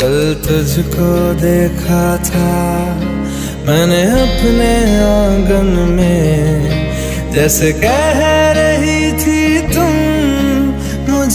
कल तुझको देखा था मैंने अपने आंगन में, जैसे कह रहे